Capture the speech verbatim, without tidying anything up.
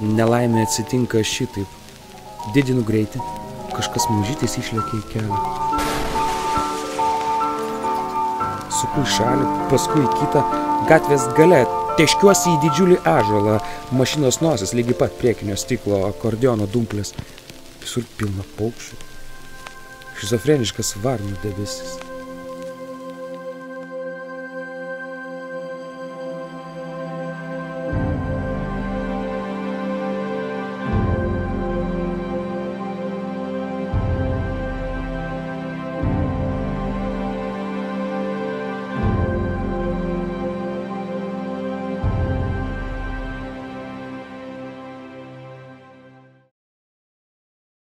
Nelaimė atsitinka šitaip. Didinu greitį, kažkas mažytis išlėkia į kelią. Suku į šalį, paskui į kitą, gatvės gale, teškiuosi į didžiulį ąžuolą, mašinos nosis lygiai pat priekinio stiklo, akordeono dumplės, visur pilna paukščių, šizofreniškas varnų debesis.